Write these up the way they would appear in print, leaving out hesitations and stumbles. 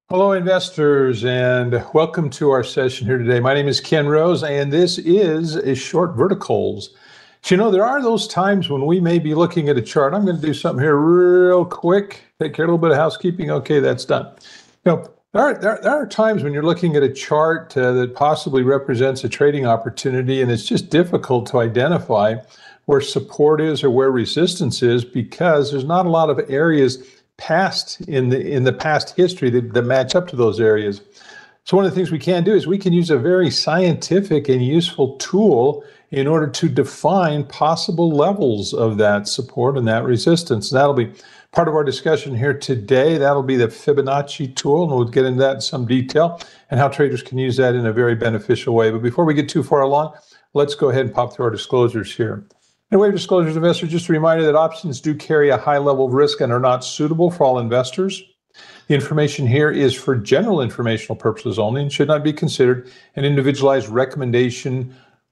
Hello, investors, and welcome to our session here today. My name is KenRose, and this is Short Verticals. So, there are those times when we may be looking at a chart. I'm going to do something here real quick. Take care of a little bit of housekeeping. Okay, that's done. There are times when you're looking at a chart that possibly represents a trading opportunity, and it's just difficult to identify where support is or where resistance is because there's not a lot of areas past in the past history that match up to those areas. So one of the things we can do is we can use a very scientific and useful tool in order to define possible levels of that support and that resistance. That'll be part of our discussion here today. That'll be the Fibonacci tool, and we'll get into that in some detail and how traders can use that in a very beneficial way. But before we get too far along, let's go ahead and pop through our disclosures here. In way of disclosures, investors, just a reminder that options do carry a high level of risk and are not suitable for all investors. The information here is for general informational purposes only and should not be considered an individualized recommendation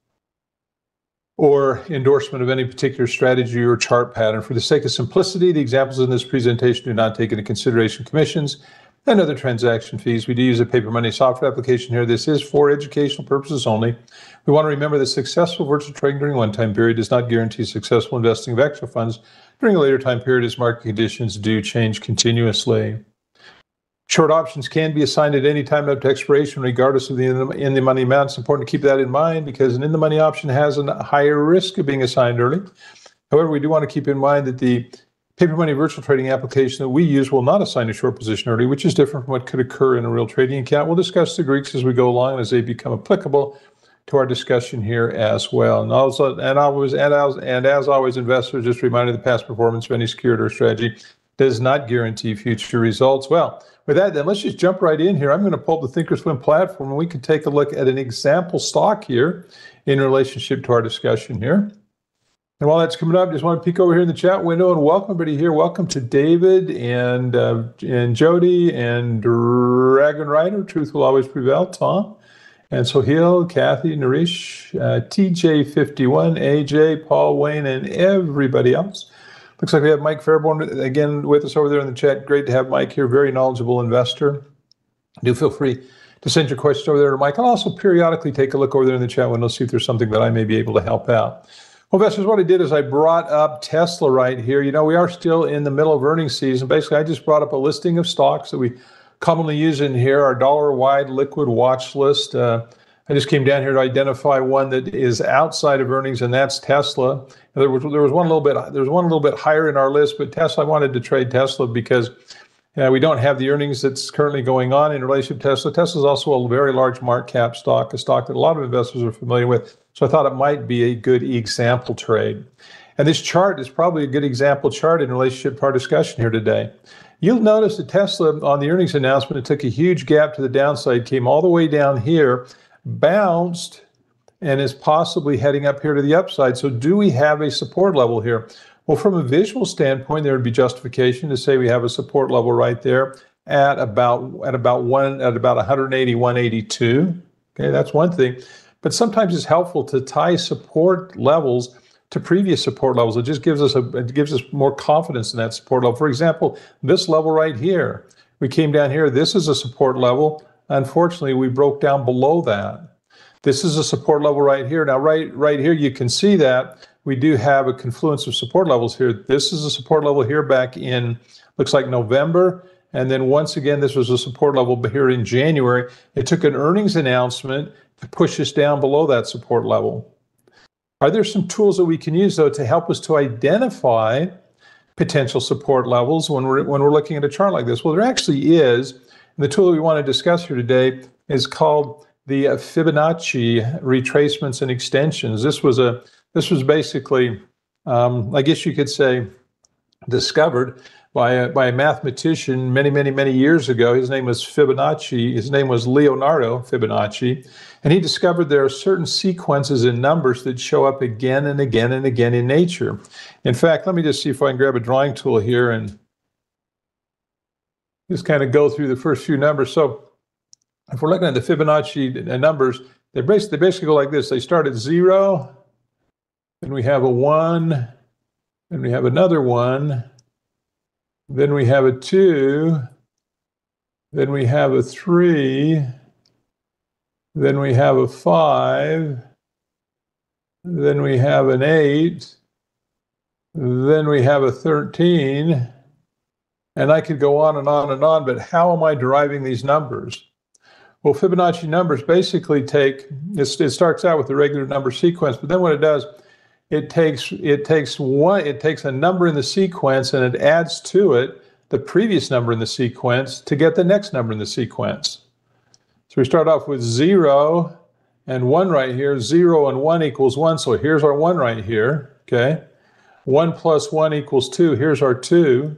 or endorsement of any particular strategy or chart pattern. For the sake of simplicity, the examples in this presentation do not take into consideration commissions and other transaction fees. We do use a paperMoney software application here. This is for educational purposes only. We want to remember that successful virtual trading during one time period does not guarantee successful investing of extra funds during a later time period as market conditions do change continuously. Short options can be assigned at any time up to expiration regardless of the in-the-money amount. It's important to keep that in mind because an in-the-money option has a higher risk of being assigned early. However, we do want to keep in mind that the paperMoney virtual trading application that we use will not assign a short position early, which is different from what could occur in a real trading account. We'll discuss the Greeks as we go along and as they become applicable to our discussion here as well. And as always, investors, just a reminder, the past performance of any security or strategy does not guarantee future results. Well, with that, then let's just jump right in here. I'm going to pull up the Thinkorswim platform and we can take a look at an example stock here in relationship to our discussion here. And while that's coming up, just want to peek over here in the chat window and welcome everybody here. Welcome to David and Jody and Dragon Rider. Truth will always prevail. Tom and Sohail, Kathy, Naresh, TJ51, AJ, Paul, Wayne, and everybody else. Looks like we have Mike Fairborn again with us over there in the chat. Great to have Mike here. Very knowledgeable investor. Do feel free to send your questions over there to Mike. I'll also periodically take a look over there in the chat window, see if there's something that I may be able to help out. Well, investors, what I did is I brought up Tesla right here. We are still in the middle of earnings season. Basically, I just brought up a listing of stocks that we commonly use in here, our dollar-wide liquid watch list. I just came down here to identify one that is outside of earnings, and that's Tesla. There was one a little bit higher in our list, but Tesla, I wanted to trade Tesla because we don't have the earnings that's currently going on in relation to Tesla. Tesla is also a very large market cap stock, a stock that a lot of investors are familiar with. So I thought it might be a good example trade. And this chart is probably a good example chart in relationship to our discussion here today. You'll notice that Tesla, on the earnings announcement, it took a huge gap to the downside, came all the way down here, bounced, and is possibly heading up here to the upside. So do we have a support level here? Well, from a visual standpoint, there would be justification to say we have a support level right there at about 180, 182. Okay, that's one thing. But sometimes it's helpful to tie support levels to previous support levels. It just gives us more confidence in that support level. For example, this level right here, we came down here. This is a support level. Unfortunately, we broke down below that. This is a support level right here. Now, right here, you can see that we do have a confluence of support levels here. This is a support level here back in, looks like November. And then once again, this was a support level here in January. It took an earnings announcement to push us down below that support level. Are there some tools that we can use, though, to help us to identify potential support levels when we're looking at a chart like this? Well, there actually is. And the tool that we want to discuss here today is called the Fibonacci retracements and extensions. This was basically, I guess you could say, discovered by a mathematician many years ago. His name was Fibonacci. His name was Leonardo Fibonacci, and he discovered there are certain sequences in numbers that show up again and again and again in nature. In fact, let me just see if I can grab a drawing tool here and just kind of go through the first few numbers. So if we're looking at the Fibonacci numbers, they basically go like this. They start at 0, then we have a 1, then we have another 1, then we have a 2, then we have a 3, then we have a 5, then we have an 8, then we have a 13, and I could go on and on and on, but how am I deriving these numbers? Well, Fibonacci numbers basically it starts out with the regular number sequence, but then what it does, it takes a number in the sequence and it adds to it the previous number in the sequence to get the next number in the sequence. So we start off with 0 and 1 right here. 0 and 1 equals 1, so here's our 1 right here, okay? 1 plus 1 equals 2, here's our 2.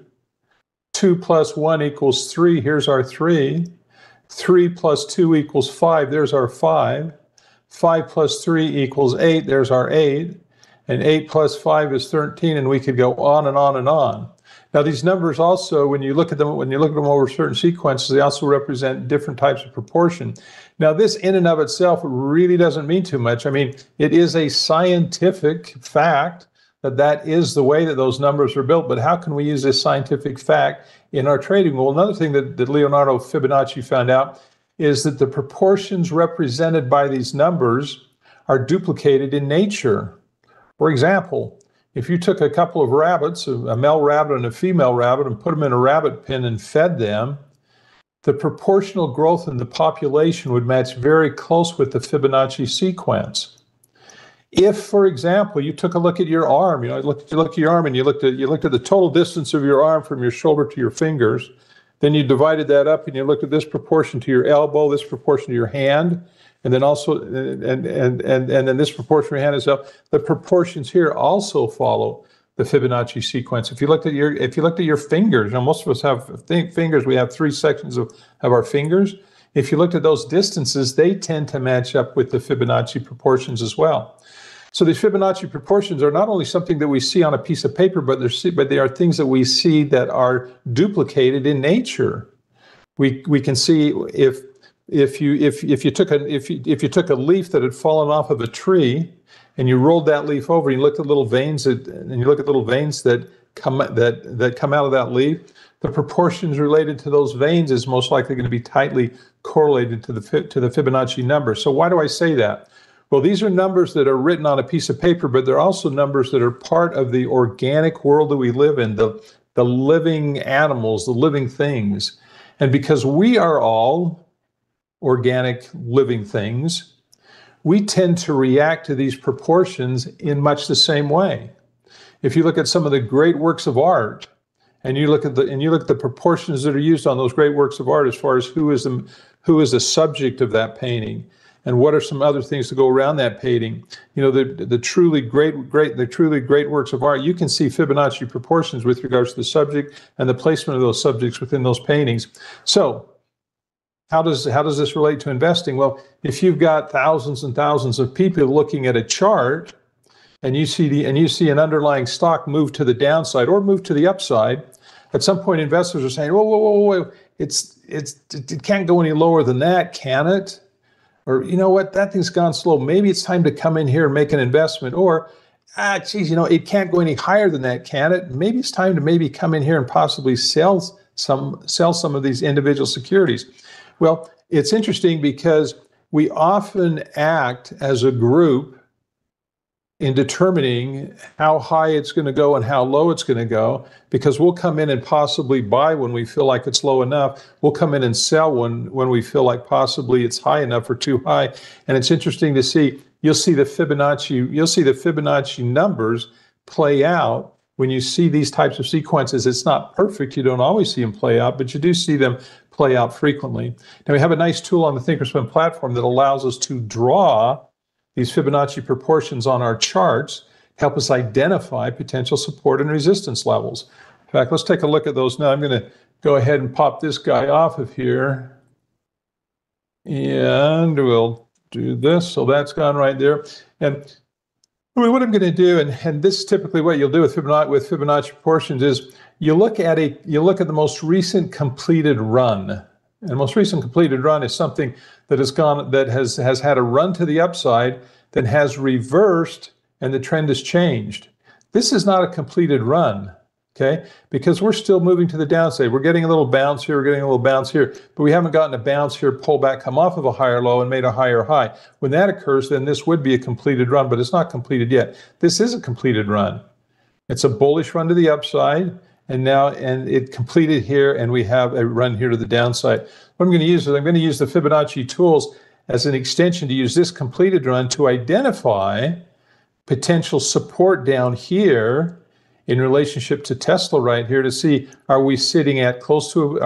2 plus 1 equals 3, here's our 3. 3 plus 2 equals 5, there's our 5. 5 plus 3 equals 8, there's our 8. And 8 plus 5 is 13, and we could go on and on and on. Now these numbers also, when you look at them over certain sequences, they also represent different types of proportion. Now this in and of itself really doesn't mean too much. I mean, it is a scientific fact that is the way that those numbers are built, but how can we use this scientific fact in our trading? Well, another thing that Leonardo Fibonacci found out is that the proportions represented by these numbers are duplicated in nature. For example, if you took a couple of rabbits, a male rabbit and a female rabbit, and put them in a rabbit pen and fed them, the proportional growth in the population would match very close with the Fibonacci sequence. If, for example, you took a look at your arm, you looked at your arm and you looked at the total distance of your arm from your shoulder to your fingers, then you divided that up and you looked at this proportion to your elbow, this proportion to your hand, and then also and then this proportion to your hand itself. The proportions here also follow the Fibonacci sequence. If you looked at your fingers, most of us have fingers. We have 3 sections of our fingers. If you looked at those distances, they tend to match up with the Fibonacci proportions as well. So these Fibonacci proportions are not only something that we see on a piece of paper, but they are things that we see that are duplicated in nature. We can see if you took a leaf that had fallen off of a tree and you rolled that leaf over, and you looked at little veins that come out of that leaf, the proportions related to those veins is most likely going to be tightly correlated to the Fibonacci number. So why do I say that? Well, these are numbers that are written on a piece of paper, but they're also numbers that are part of the organic world that we live in, the living animals, the living things. And because we are all organic living things, we tend to react to these proportions in much the same way. If you look at some of the great works of art, and you look at the proportions that are used on those great works of art as far as who is the subject of that painting, and what are some other things to go around that painting, the truly great works of art, you can see Fibonacci proportions with regards to the subject and the placement of those subjects within those paintings. So how does this relate to investing? Well, if you've got thousands and thousands of people looking at a chart, and you see an underlying stock move to the downside or move to the upside, at some point investors are saying, whoa, it can't go any lower than that, can it? Or, you know what, that thing's gone slow. Maybe it's time to come in here and make an investment. Or, it can't go any higher than that, can it? Maybe it's time to maybe come in here and possibly sell some of these individual securities. Well, it's interesting because we often act as a group in determining how high it's going to go and how low it's going to go, because we'll come in and possibly buy when we feel like it's low enough. We'll come in and sell when we feel like possibly it's high enough or too high. And it's interesting to see, you'll see the Fibonacci numbers play out when you see these types of sequences. It's not perfect. You don't always see them play out, but you do see them play out frequently. Now we have a nice tool on the Thinkorswim platform that allows us to draw these Fibonacci proportions on our charts, help us identify potential support and resistance levels. In fact, let's take a look at those now. I'm going to go ahead and pop this guy off of here. And we'll do this. So that's gone right there. And what I'm going to do, and this is typically what you'll do with Fibonacci proportions, is you look at the most recent completed run. And the most recent completed run is something that has had a run to the upside, then has reversed, and the trend has changed. This is not a completed run. okay? Because we're still moving to the downside. We're getting a little bounce here, we're getting a little bounce here, but we haven't gotten a bounce here, pull back, come off of a higher low and made a higher high. When that occurs, then this would be a completed run, but it's not completed yet. This is a completed run. It's a bullish run to the upside, and it completed here, and we have a run here to the downside. What I'm going to use is I'm going to use the Fibonacci tools as an extension to use this completed run to identify potential support down here in relationship to Tesla right here to see, are we sitting at close to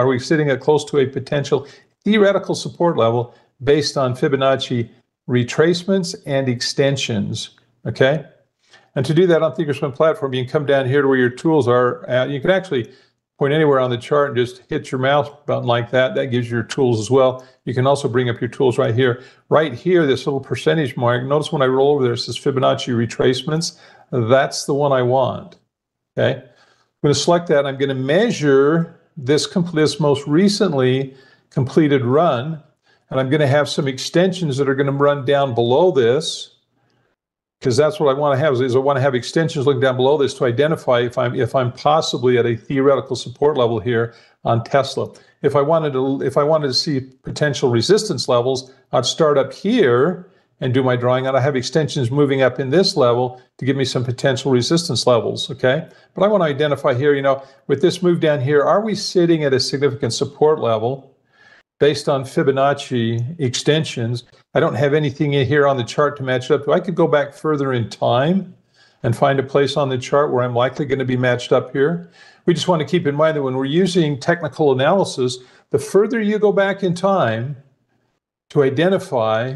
a potential theoretical support level based on Fibonacci retracements and extensions, okay? And to do that on Thinkorswim platform, you can come down here to where your tools are at. You can actually point anywhere on the chart and just hit your mouse button like that. That gives you your tools as well. You can also bring up your tools right here. Right here, this little percentage mark, notice when I roll over there, it says Fibonacci retracements. That's the one I want, okay? I'm going to select that. I'm going to measure this most recently completed run, and I'm going to have some extensions that are going to run down below this, because that's what I want to have, is I want to have extensions looking down below this to identify if I'm possibly at a theoretical support level here on Tesla. If I wanted to see potential resistance levels, I'd start up here and do my drawing, and I have extensions moving up in this level to give me some potential resistance levels, okay? But I want to identify here, with this move down here, are we sitting at a significant support level based on Fibonacci extensions? I don't have anything in here on the chart to match up to. I could go back further in time and find a place on the chart where I'm likely going to be matched up here. We just want to keep in mind that when we're using technical analysis, the further you go back in time to identify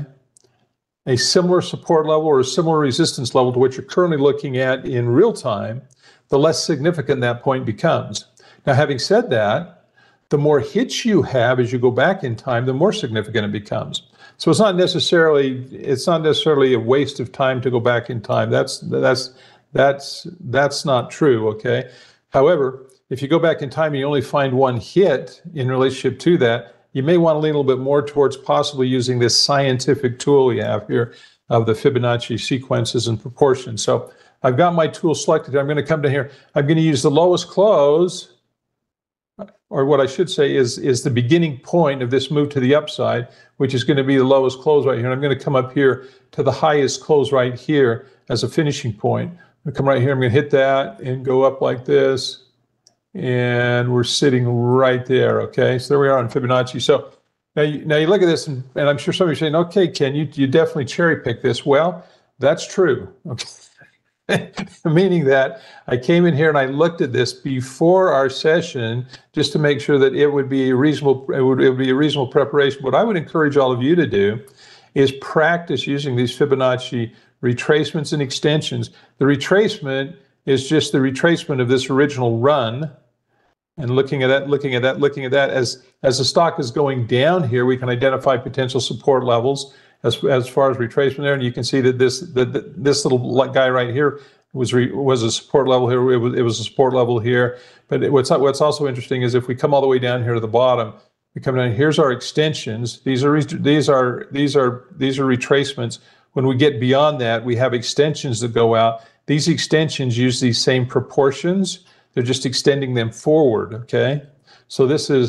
a similar support level or a similar resistance level to what you're currently looking at in real time, the less significant that point becomes. Now, having said that, the more hits you have as you go back in time, the more significant it becomes. So it's not necessarily a waste of time to go back in time. That's not true, okay? However, if you go back in time and you only find one hit in relationship to that, you may want to lean a little bit more towards possibly using this scientific tool we have here of the Fibonacci sequences and proportions. So I've got my tool selected. I'm going to come down here. I'm going to use the lowest close, or what I should say is the beginning point of this move to the upside, which is going to be the lowest close right here. And I'm going to come up here to the highest close right here as a finishing point. I'm going to come right here. I'm going to hit that and go up like this. And we're sitting right there, okay? So there we are on Fibonacci. So now you look at this, and I'm sure some of you are saying, okay, Ken, you definitely cherry pick this. Well, that's true, okay? Meaning that I came in here and I looked at this before our session just to make sure that it would be a reasonable preparation. What I would encourage all of you to do is practice using these Fibonacci retracements and extensions. The retracement is just the retracement of this original run, and looking at that as the stock is going down here, we can identify potential support levels as far as retracement there, and you can see that this little guy right here was a support level here. It was a support level here. But what's also interesting is if we come all the way down here to the bottom, we come down. Here's our extensions. These are retracements. When we get beyond that, we have extensions that go out. These extensions use these same proportions. They're just extending them forward. Okay. So this is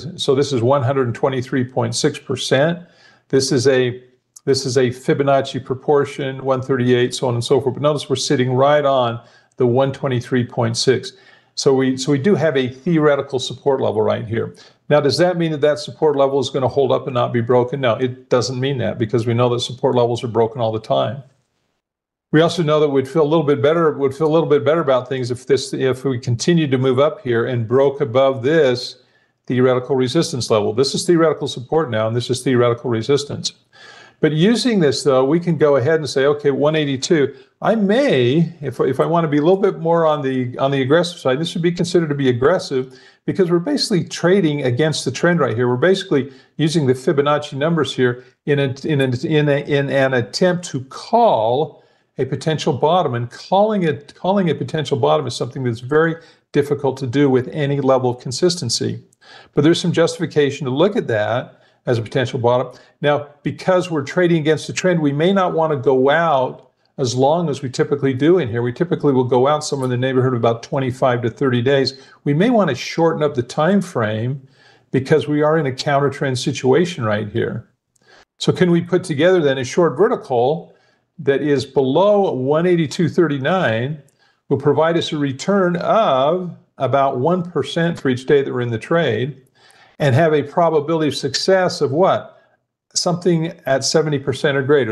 123.6%. This is a Fibonacci proportion, 138, so on and so forth. But notice we're sitting right on the 123.6. So we do have a theoretical support level right here. Now, does that mean that support level is going to hold up and not be broken? No, it doesn't mean that, because we know that support levels are broken all the time. We also know that we'd feel a little bit better about things if we continued to move up here and broke above this theoretical resistance level. This is theoretical support now, and this is theoretical resistance. But using this, though, we can go ahead and say, okay, 182. I may, if I want to be a little bit more on the aggressive side, this would be considered to be aggressive because we're basically trading against the trend right here. We're basically using the Fibonacci numbers here in an attempt to call a potential bottom, and calling a potential bottom is something that's very difficult to do with any level of consistency. But there's some justification to look at that as a potential bottom. Now, because we're trading against the trend, we may not want to go out as long as we typically do in here. We typically will go out somewhere in the neighborhood of about 25 to 30 days. We may want to shorten up the time frame because we are in a counter trend situation right here. So can we put together then a short vertical that is below 182.39 will provide us a return of about 1% for each day that we're in the trade, and have a probability of success of what? Something at 70% or greater.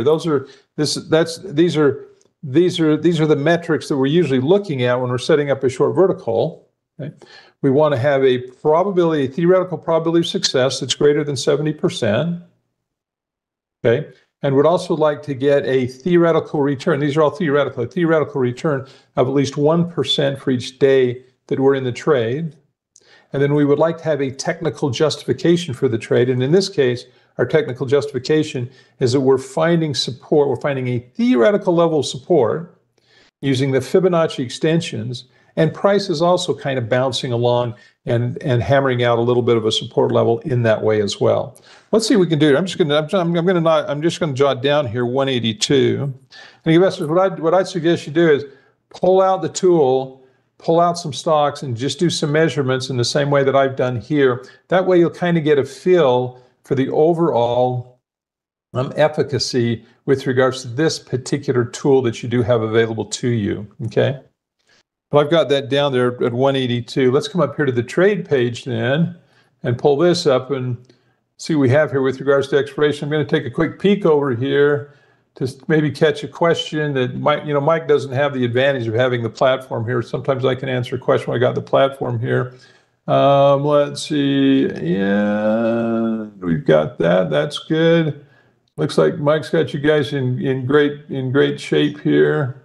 These are the metrics that we're usually looking at when we're setting up a short vertical. Okay? We want to have a theoretical probability of success that's greater than 70%. Okay, and would also like to get a theoretical return. These are all theoretical. A theoretical return of at least 1% for each day that we're in the trade. And then we would like to have a technical justification for the trade. And in this case, our technical justification is that we're finding support. We're finding a theoretical level of support using the Fibonacci extensions, and price is also kind of bouncing along and hammering out a little bit of a support level in that way as well. Let's see what we can do. I'm just going to jot down here 182. And investors, what I'd suggest you do is pull out the tool, pull out some stocks, and just do some measurements in the same way that I've done here. That way you'll kind of get a feel for the overall efficacy with regards to this particular tool that you do have available to you, okay? Well, I've got that down there at 182. Let's come up here to the trade page then and pull this up and see what we have here with regards to expiration. I'm going to take a quick peek over here to maybe catch a question that Mike doesn't have the advantage of having the platform here. Sometimes I can answer a question when I got the platform here. Let's see. Yeah, we've got that. That's good. Looks like Mike's got you guys in great shape here.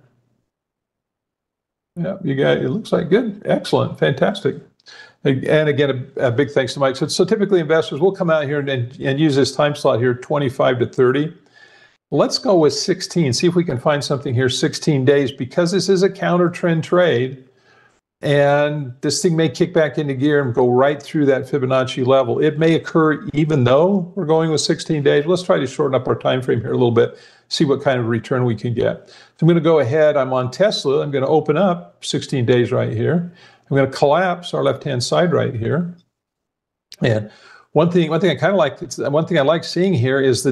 Yeah, you got it. Looks like good. Excellent. Fantastic. And again, a big thanks to Mike. So typically investors will come out here and use this time slot here, 25 to 30. Let's go with 16. See if we can find something here, 16 days, because this is a counter trend trade. And this thing may kick back into gear and go right through that Fibonacci level. It may occur even though we're going with 16 days. Let's try to shorten up our time frame here a little bit, see what kind of return we can get. So I'm going to go ahead. I'm on Tesla. I'm going to open up 16 days right here. I'm going to collapse our left-hand side right here. And one thing I kind of like, one thing I like seeing here is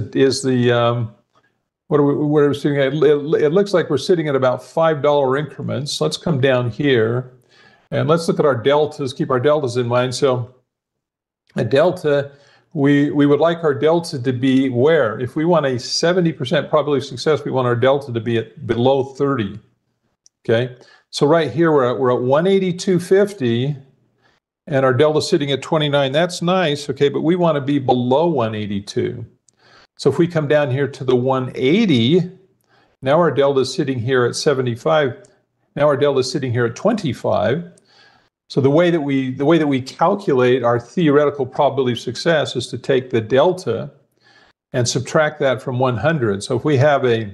what are we sitting at? It looks like we're sitting at about $5 increments. Let's come down here. And let's look at our deltas, keep our deltas in mind. So a delta, we would like our delta to be where? If we want a 70% probability of success, we want our delta to be at below 30, okay? So right here, we're at 182.50, and our delta sitting at 29. That's nice, okay, but we want to be below 182. So if we come down here to the 180, now our delta is sitting here at 75. Now our delta is sitting here at 25. So the way that we calculate our theoretical probability of success is to take the delta and subtract that from 100. So if we have a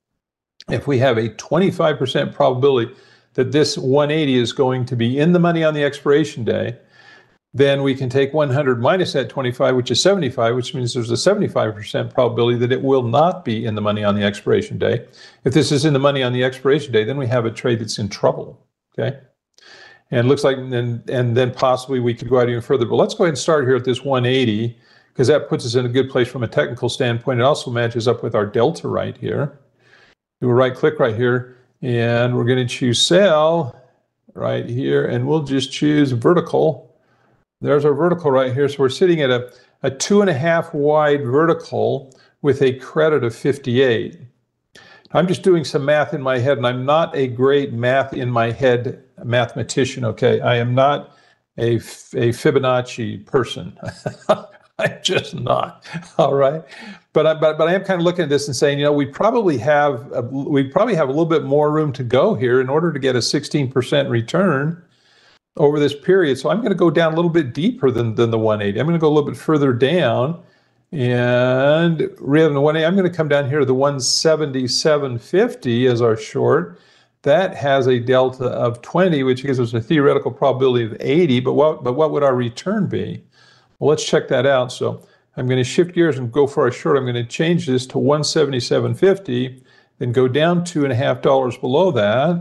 25% probability that this 180 is going to be in the money on the expiration day, then we can take 100 minus that 25, which is 75, which means there's a 75% probability that it will not be in the money on the expiration day. If this is in the money on the expiration day, then we have a trade that's in trouble, okay? And it looks like, and then possibly we could go out even further. But let's go ahead and start here at this 180, because that puts us in a good place from a technical standpoint. It also matches up with our delta right here. Do a right click right here, and we're going to choose sell right here, and we'll just choose vertical. There's our vertical right here. So we're sitting at a 2.5 wide vertical with a credit of 58. I'm just doing some math in my head, and I'm not a great math in my head mathematician, okay? I am not a Fibonacci person. I'm just not, all right? But I am kind of looking at this and saying, we probably have a little bit more room to go here in order to get a 16% return over this period. So I'm going to go down a little bit deeper than the 180. I'm going to go a little bit further down, and rather than 180, I'm going to come down here to the 177.50 as our short. That has a delta of 20, which gives us a theoretical probability of 80. But what would our return be? Well, let's check that out. So I'm going to shift gears and go for our short. I'm going to change this to 177.50. then go down $2.50 below that.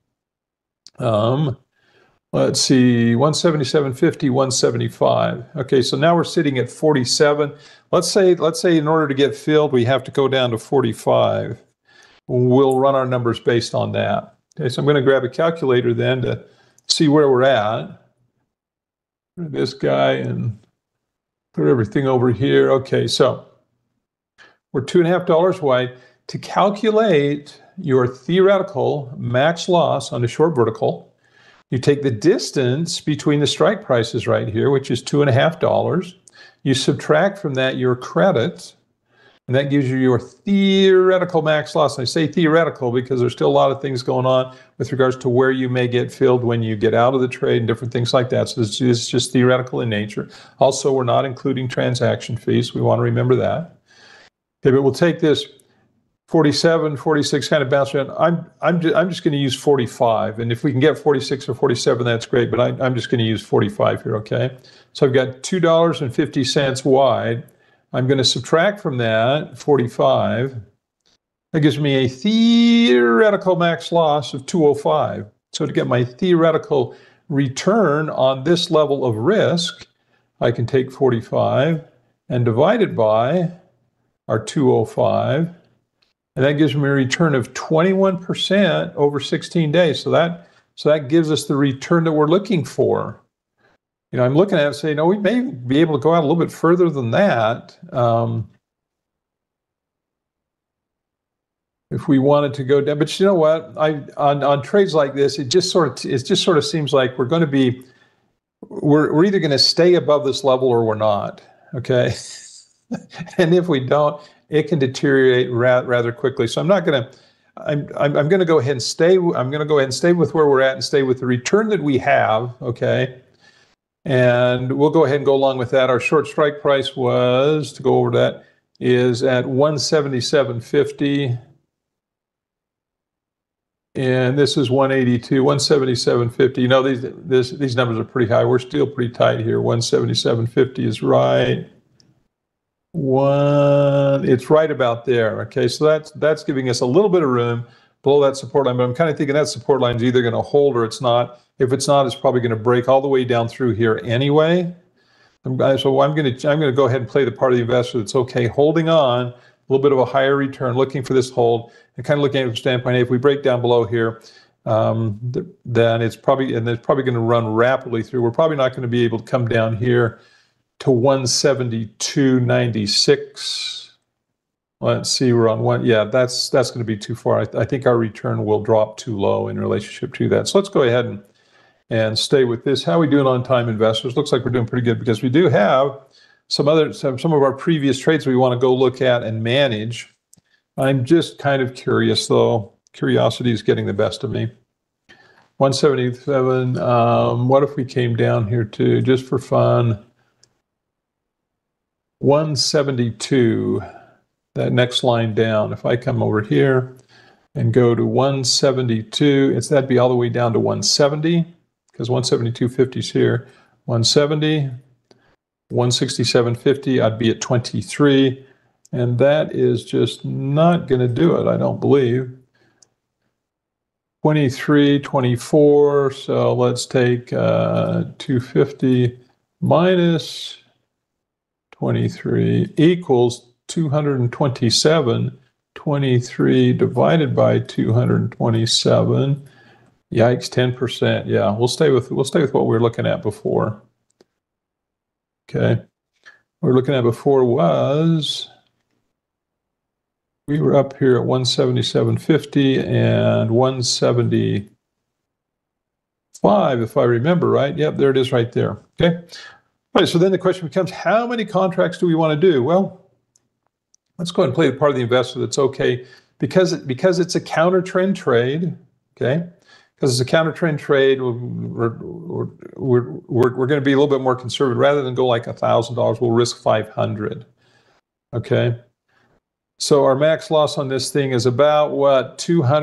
Let's see, 177.50, 175. Okay, so now we're sitting at 47. Let's say in order to get filled, we have to go down to 45. We'll run our numbers based on that. Okay, so I'm going to grab a calculator then to see where we're at. This guy and put everything over here. Okay, so we're $2.50 wide. To calculate your theoretical max loss on the short vertical, you take the distance between the strike prices right here, which is $2.50. You subtract from that your credit, and that gives you your theoretical max loss. And I say theoretical because there's still a lot of things going on with regards to where you may get filled when you get out of the trade and different things like that. So this is just theoretical in nature. Also, we're not including transaction fees. We want to remember that. Okay, but we'll take this 47, 46 kind of bounce around. I'm just going to use 45. And if we can get 46 or 47, that's great. But I'm just going to use 45 here, okay? So I've got $2.50 wide. I'm going to subtract from that 45. That gives me a theoretical max loss of 205. So to get my theoretical return on this level of risk, I can take 45 and divide it by our 205. And that gives me a return of 21% over 16 days. So that gives us the return that we're looking for. You know, I'm looking at it saying, no, we may be able to go out a little bit further than that. If we wanted to go down, but you know what? On trades like this, it just sort of seems like we're either going to stay above this level or we're not. Okay, and if we don't, it can deteriorate rather quickly. So I'm going to go ahead and stay. I'm going to go ahead and stay with where we're at and stay with the return that we have. Okay. And we'll go ahead and go along with that. Our short strike price was, to go over that, is at 177.50. And this is 182, 177.50. You know, these numbers are pretty high. We're still pretty tight here. 177.50 is right. It's right about there. Okay, so that's giving us a little bit of room below that support line, but I'm kind of thinking that support line is either going to hold or it's not. If it's not, it's probably going to break all the way down through here anyway. So I'm going to go ahead and play the part of the investor that's okay, holding on, a little bit of a higher return, looking for this hold, and kind of looking at it from the standpoint, if we break down below here, then it's probably going to run rapidly through. We're probably not going to be able to come down here to 172.96. Let's see, we're on one. Yeah, that's going to be too far. I think our return will drop too low in relationship to that. So let's go ahead and stay with this. How are we doing on time, investors? Looks like we're doing pretty good because we do have some of our previous trades we want to go look at and manage. I'm just kind of curious, though. Curiosity is getting the best of me. 177. What if we came down here to, just for fun, 172? That next line down. If I come over here and go to 172, that'd be all the way down to 170, because 172.50 is here. 170, 167.50, I'd be at 23, and that is just not going to do it, I don't believe. 23, 24, so let's take 250 minus 23 equals 227. 23 divided by 227. Yikes, 10%. Yeah, we'll stay with what we were looking at before. Okay. What we were looking at before was, we were up here at 177.50 and 175, if I remember right. Yep, there it is right there. Okay. All right, so then the question becomes, how many contracts do we want to do? Well, let's go ahead and play the part of the investor that's okay, because it's a counter trend trade. Okay, because it's a counter trend trade, we're going to be a little bit more conservative. Rather than go like $1,000, we'll risk 500. Okay, so our max loss on this thing is about what,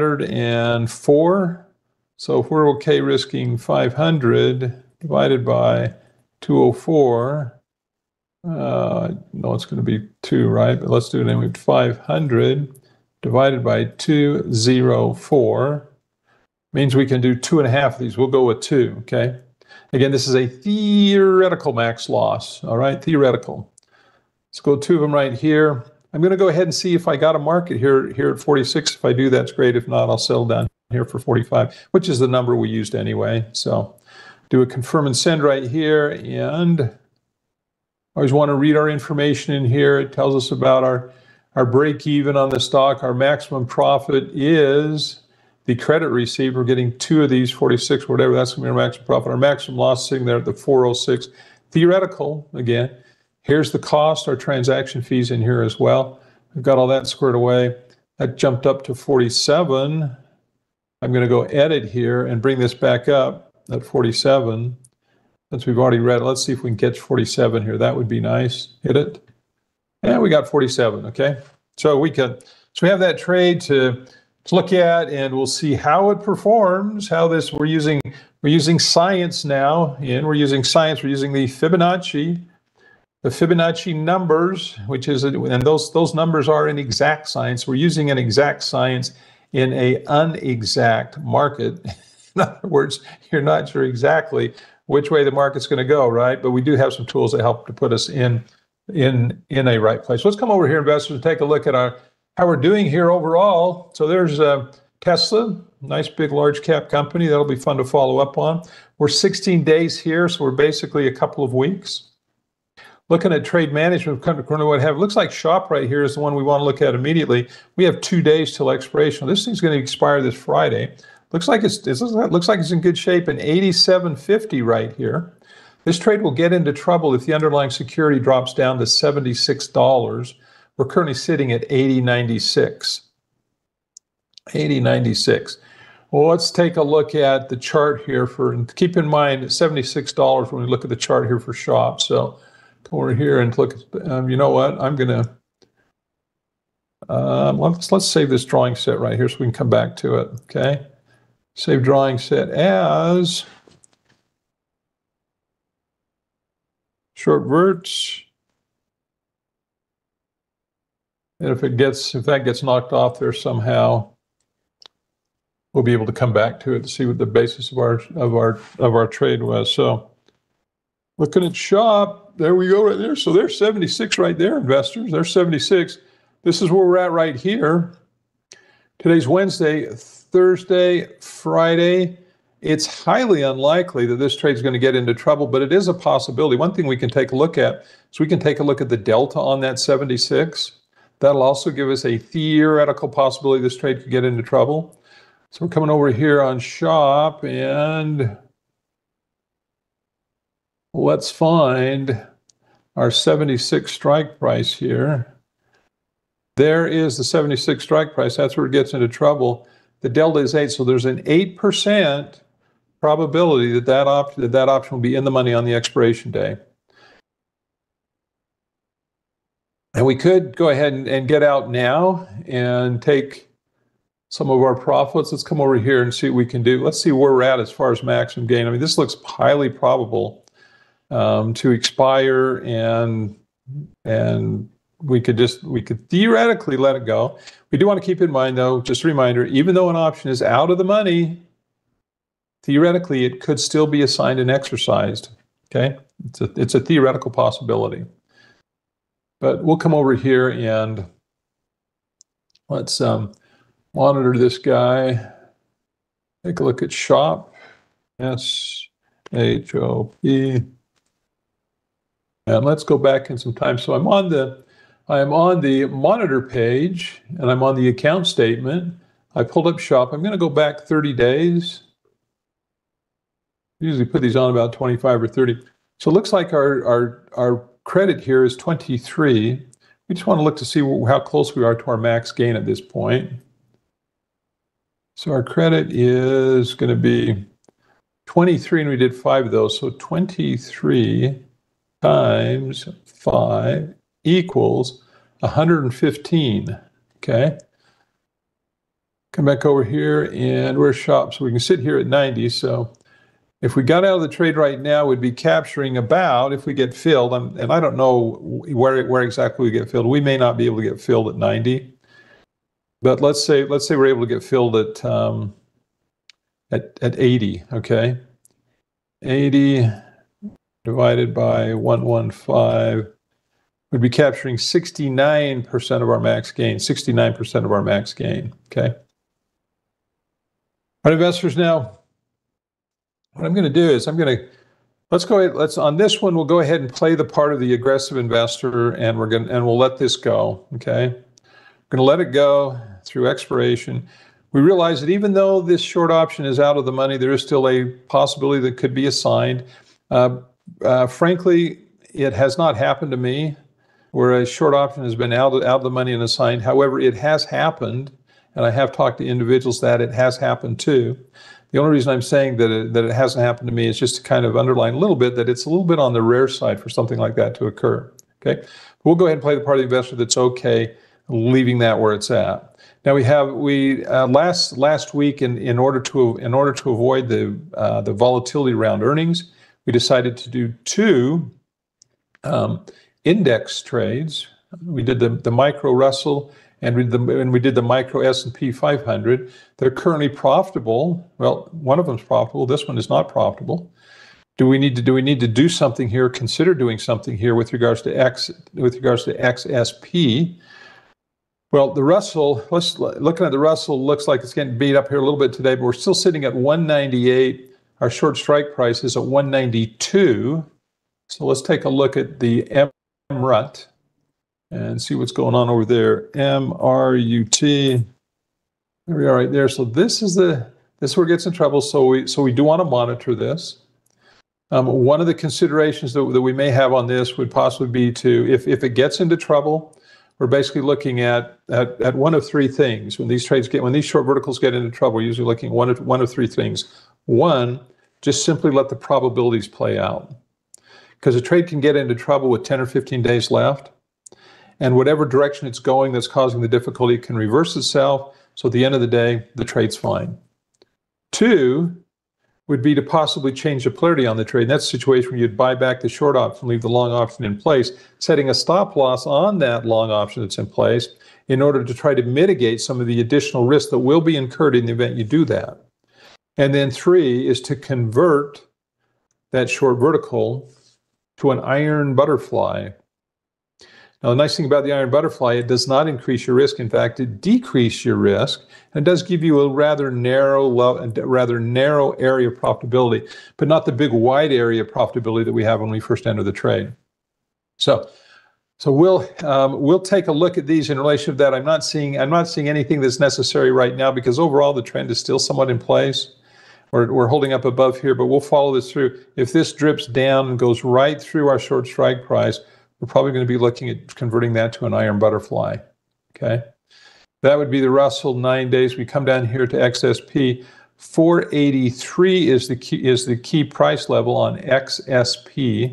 204. So if we're okay risking 500 divided by 204. No, it's going to be 2, right? But let's do it anyway. 500 divided by 204 means we can do 2.5 of these. We'll go with 2, okay? Again, this is a theoretical max loss, all right? Theoretical. Let's go 2 of them right here. I'm going to go ahead and see if I got a market here at 46. If I do, that's great. If not, I'll settle down here for 45, which is the number we used anyway. So do a confirm and send right here, and always want to read our information in here. It tells us about our break even on the stock. Our maximum profit is the credit receipt. We're getting 2 of these, 46, whatever. That's going to be our maximum profit. Our maximum loss sitting there at the 406. Theoretical, again. Here's the cost, our transaction fees in here as well. We've got all that squared away. That jumped up to 47. I'm going to go edit here and bring this back up at 47. Since we've already read it, let's see if we can catch 47 here. That would be nice. Hit it. And we got 47, okay? So we have that trade to look at, and we'll see how it performs, how this, we're using science now, and we're using science, we're using the Fibonacci numbers, which is, and those numbers are in exact science. We're using an exact science in a unexact market. In other words, you're not sure exactly which way the market's going to go, right? But we do have some tools that help to put us in a right place. Let's come over here, investors, and take a look at how we're doing here overall. So there's Tesla, nice big large cap company. That'll be fun to follow up on. We're 16 days here, so we're basically a couple of weeks. Looking at trade management, what have, looks like Schwab right here is the one we want to look at immediately. We have 2 days till expiration. This thing's going to expire this Friday. Looks like it's in good shape, in 87.50 right here. This trade will get into trouble if the underlying security drops down to $76. We're currently sitting at 80.96. 80.96. Well, let's take a look at the chart here keep in mind $76 when we look at the chart here for Schwab. So come over here and look at, you know what, I'm going to, let's save this drawing set right here so we can come back to it, okay? Save drawing set as short verts. And if that gets knocked off there somehow, we'll be able to come back to it to see what the basis of our trade was. So looking at Schwab, there we go right there. So there's 76 right there, investors. There's 76. This is where we're at right here. Today's Wednesday, Thursday, Friday. It's highly unlikely that this trade is going to get into trouble, but it is a possibility. One thing we can take a look at is we can take a look at the delta on that 76. That'll also give us a theoretical possibility this trade could get into trouble. So we're coming over here on Schwab, and let's find our 76 strike price here. There is the 76 strike price. That's where it gets into trouble. The delta is 8, so there's an 8% probability that option will be in the money on the expiration day. And we could go ahead and get out now and take some of our profits. Let's come over here and see what we can do. Let's see where we're at as far as maximum gain. I mean, this looks highly probable to expire, and we could theoretically let it go. We do want to keep in mind, though, just a reminder, even though an option is out of the money, theoretically it could still be assigned and exercised. Okay, it's a theoretical possibility. But we'll come over here and let's monitor this guy. Take a look at Schwab, S-H-O-P. And let's go back in some time. So I am on the monitor page, and I'm on the account statement. I pulled up Schwab. I'm going to go back 30 days. Usually put these on about 25 or 30. So it looks like our credit here is 23. We just want to look to see how close we are to our max gain at this point. So our credit is going to be 23, and we did 5 of those. So 23 times 5 equals 115. Okay. Come back over here, and we're Schwab, so we can sit here at 90. So if we got out of the trade right now, we'd be capturing about, if we get filled, and I don't know where exactly we get filled. We may not be able to get filled at 90. But let's say we're able to get filled at 80, okay? 80 divided by 115 would be capturing 69% of our max gain, 69% of our max gain, okay? All right, investors, now, what I'm going to do is let's on this one, we'll go ahead and play the part of the aggressive investor, and we'll let this go, okay? We're going to let it go through expiration. We realize that even though this short option is out of the money, there is still a possibility that could be assigned. Frankly, it has not happened to me where a short option has been out of the money and assigned. However, it has happened, and I have talked to individuals that it has happened too. The only reason I'm saying that it hasn't happened to me is just to kind of underline a little bit that it's a little bit on the rare side for something like that to occur. Okay, we'll go ahead and play the part of the investor that's okay, leaving that where it's at. Now last week in order to avoid the volatility around earnings, we decided to do two index trades. We did the micro Russell and we did the micro S&P 500. They're currently profitable. Well, one of them's profitable. This one is not profitable. Do we need to do something here? Consider doing something here with regards to XSP. Well, the Russell, looking at the Russell, looks like it's getting beat up here a little bit today, but we're still sitting at 198. Our short strike price is at 192. So let's take a look at the MRUT and see what's going on over there. MRUT. There we are right there. So this is where it gets in trouble. So we do want to monitor this. One of the considerations that we may have on this would possibly be to, if it gets into trouble, we're basically looking at one of three things. When these short verticals get into trouble, we're usually looking at one of three things. One, just simply let the probabilities play out. Because a trade can get into trouble with 10 or 15 days left, and whatever direction it's going that's causing the difficulty can reverse itself. So at the end of the day, the trade's fine. Two would be to possibly change the polarity on the trade. And that's a situation where you'd buy back the short option, leave the long option in place, setting a stop loss on that long option that's in place in order to try to mitigate some of the additional risk that will be incurred in the event you do that. And then three is to convert that short vertical to an iron butterfly. Now, the nice thing about the iron butterfly, it does not increase your risk. In fact, it decreases your risk, and it does give you a rather narrow area of profitability, but not the big wide area of profitability that we have when we first enter the trade. So we'll take a look at these in relation to that. I'm not seeing anything that's necessary right now because overall the trend is still somewhat in place. We're holding up above here, but we'll follow this through. If this drips down and goes right through our short strike price, we're probably going to be looking at converting that to an iron butterfly, okay? That would be the Russell 9 days. We come down here to XSP. 483 is the key price level on XSP.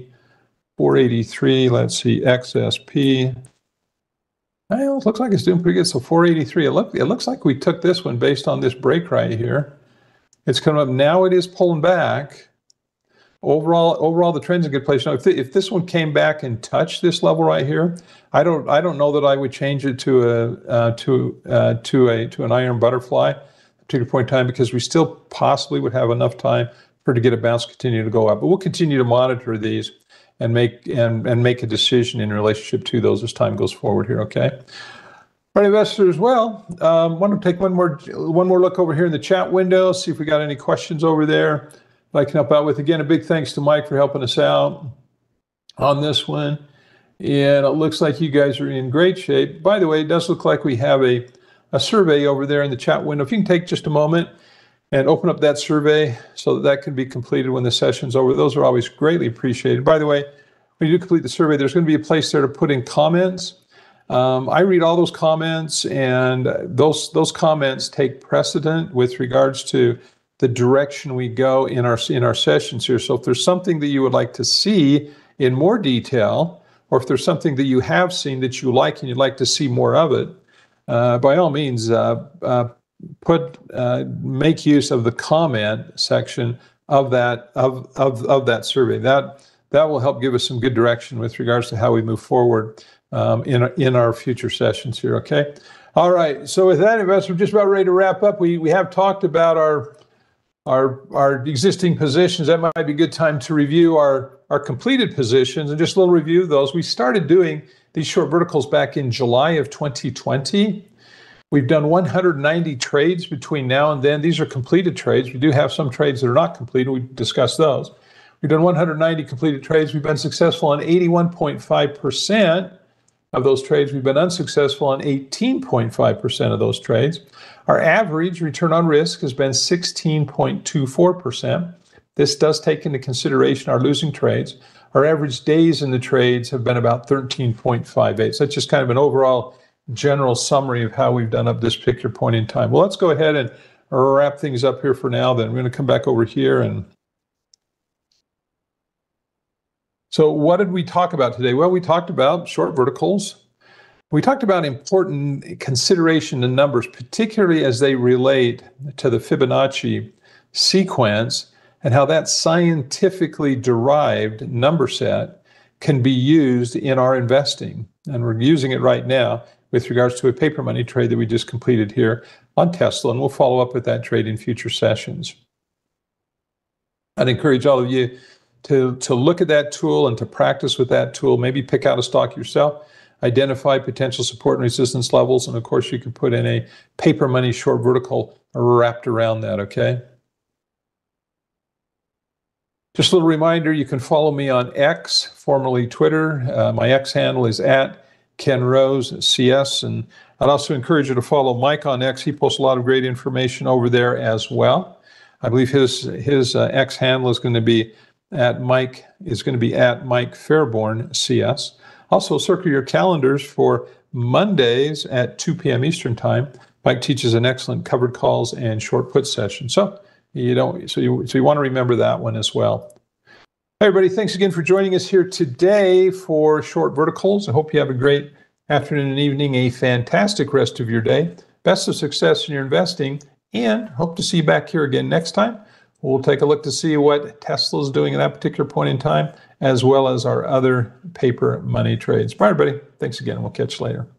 483, let's see, XSP. Well, it looks like it's doing pretty good. So 483, it looks like we took this one based on this break right here. It's coming up. Now it is pulling back. Overall, the trend's in a good place. Now, if this one came back and touched this level right here, I don't know that I would change it to an iron butterfly at a particular point in time because we still possibly would have enough time for it to get a bounce, continue to go up. But we'll continue to monitor these and make a decision in relationship to those as time goes forward here. Okay. All right, investors. Well, want to take one more look over here in the chat window, see if we got any questions over there I can help out with. Again, a big thanks to Mike for helping us out on this one. And it looks like you guys are in great shape. By the way, it does look like we have a survey over there in the chat window. If you can take just a moment and open up that survey so that can be completed when the session's over. Those are always greatly appreciated. By the way, when you do complete the survey, there's going to be a place there to put in comments. I read all those comments, and those comments take precedent with regards to the direction we go in our sessions here. So if there's something that you would like to see in more detail, or if there's something that you have seen that you like and you'd like to see more of it, by all means, make use of the comment section of that survey. That will help give us some good direction with regards to how we move forward in our future sessions here. Okay. All right. So with that, investors, we're just about ready to wrap up. We have talked about our existing positions. That might be a good time to review our completed positions and just a little review of those. We started doing these short verticals back in July of 2020. We've done 190 trades between now and then. These are completed trades. We do have some trades that are not completed. We discussed those. We've done 190 completed trades. We've been successful on 81.5% of those trades. We've been unsuccessful on 18.5% of those trades. Our average return on risk has been 16.24%. This does take into consideration our losing trades. Our average days in the trades have been about 13.58. So that's just kind of an overall general summary of how we've done up this particular point in time. Well, let's go ahead and wrap things up here for now. Then we're going to come back over here. And so what did we talk about today? Well, we talked about short verticals. We talked about important consideration in numbers, particularly as they relate to the Fibonacci sequence and how that scientifically derived number set can be used in our investing. And we're using it right now with regards to a paper money trade that we just completed here on Tesla, and we'll follow up with that trade in future sessions. I'd encourage all of you to look at that tool and to practice with that tool. Maybe pick out a stock yourself, identify potential support and resistance levels, and of course you can put in a paper money short vertical wrapped around that, okay? Just a little reminder, you can follow me on X, formerly Twitter. My X handle is at KenRose CS, and I'd also encourage you to follow Mike on X. He posts a lot of great information over there as well. I believe his X handle is going to be at Mike Fairborn CS. Also, circle your calendars for Mondays at 2 p.m. Eastern Time. Mike teaches an excellent covered calls and short put session. So you want to remember that one as well. Hey everybody, thanks again for joining us here today for Short Verticals. I hope you have a great afternoon and evening, a fantastic rest of your day. Best of success in your investing, and hope to see you back here again next time. We'll take a look to see what Tesla is doing at that particular point in time, as well as our other paper money trades. Bye, everybody. Thanks again. We'll catch you later.